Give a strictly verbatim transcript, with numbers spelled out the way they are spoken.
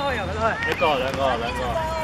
个有嘅都係。 一個兩個兩個。